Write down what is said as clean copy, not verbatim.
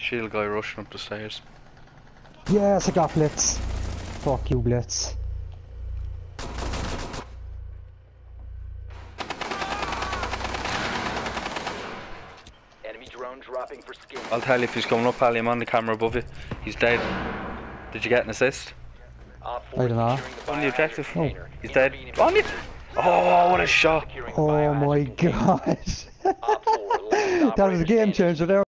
Shield guy rushing up the stairs. Yes, I got Blitz. Fuck you, Blitz. Enemy drone dropping for skin. I'll tell you if he's coming up, Hally. I'm on the camera above you. He's dead. Did you get an assist? I don't know. On the objective. Oh. He's dead. On it! Oh, what a shot! Oh my god. That was a game changer there.